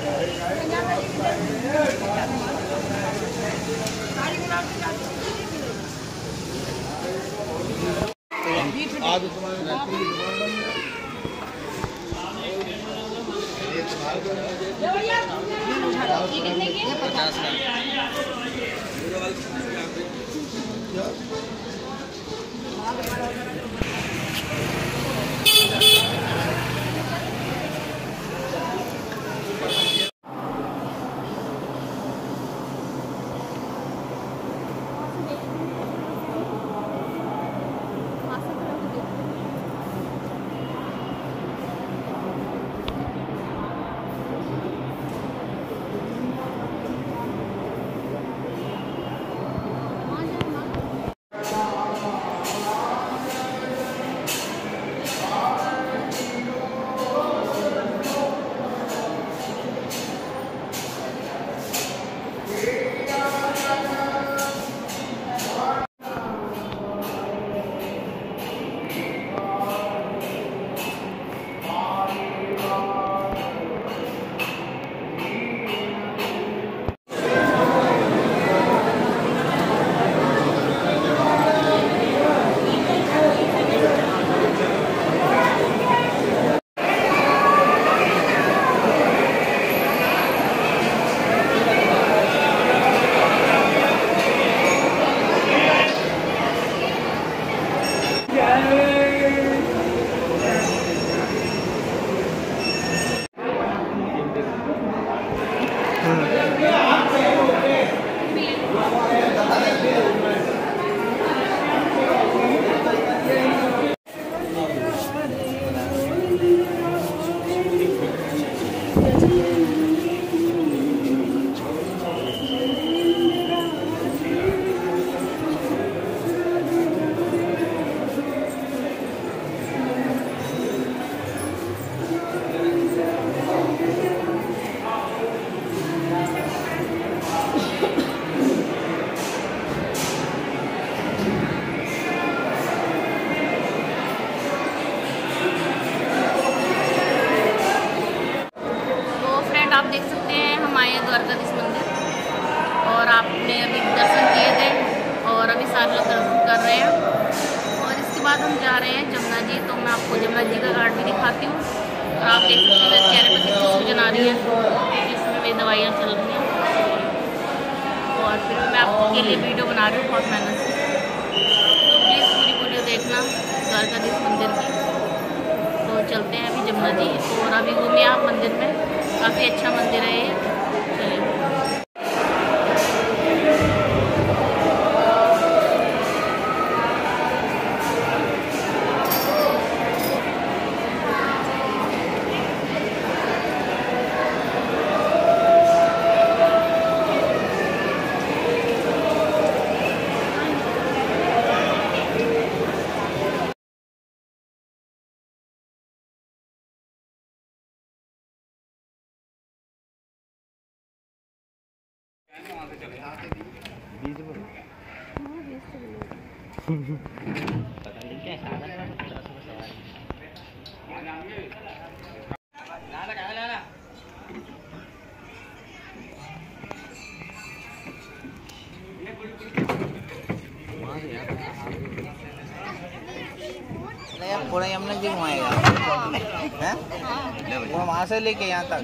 आज तुम्हारे आप देख सकते हैं हम आए हैं द्वारकाधीश मंदिर और आपने अभी दर्शन किए थे और अभी सारे लोग दर्शन कर रहे हैं और इसके बाद हम जा रहे हैं जमुना जी। तो मैं आपको जमुना जी का घाट भी दिखाती हूँ और आप देख सकते हैं मेरे चेहरे पर कितनी सूजन आ रही है, जिसमें मेरी दवाइयाँ चल रही हैं और फिर मैं आपके लिए वीडियो बना रही हूँ बहुत मेहनत से। तो प्लीज़ पूरी वीडियो देखना द्वारकाधीश मंदिर की। तो चलते हैं अभी जमुना जी और अभी घूमिए आप मंदिर में, काफ़ी अच्छा मंदिर है ये। चलिए पूरा यमुना जी घुमाएगा हैं? वो वहाँ से लेके यहाँ तक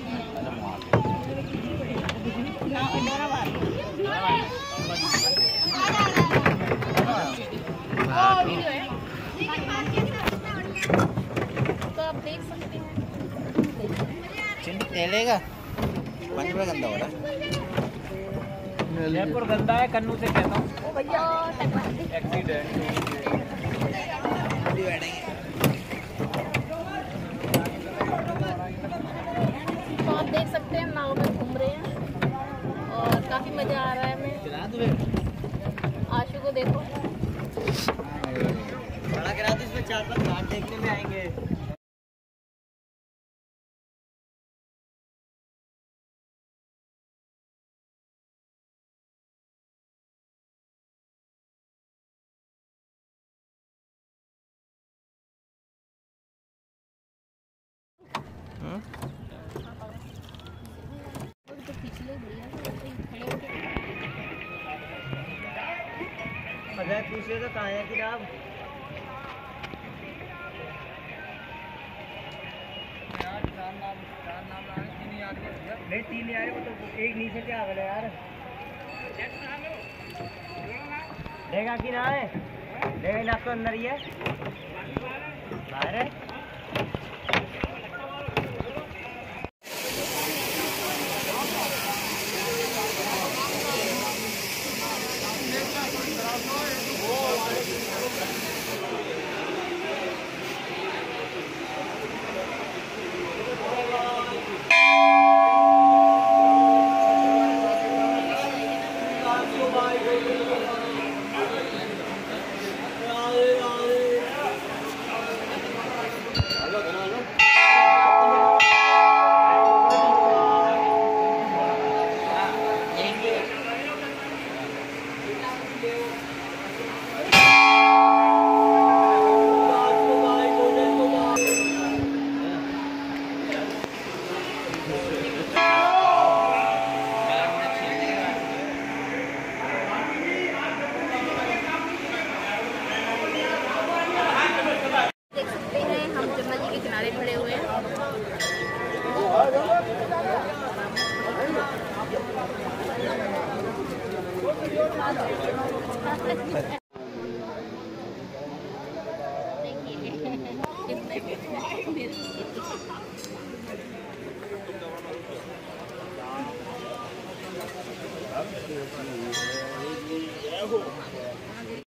तो आप देख सकते हैं चिंट तेलेगा पंच में गंदा हो रहा जयपुर गंदा है, कन्नू से कहता हूँ एक्सीडेंट। तो आप देख सकते हैं नाव में घूम रहे हैं और काफ़ी मज़ा आ रहा है हमें। आशु को देखो बड़ा गिरा दो, इसमें 4-5 घाट देखने में आएंगे। दूसरे तो कहाँ है किताब? नहीं 3 यार, वो तो एक नीचे क्या आ गया यार। लेगा कि ना है? लेगा ना तो अंदर ही है, बाहर है। खड़े हुए हैं। देखिए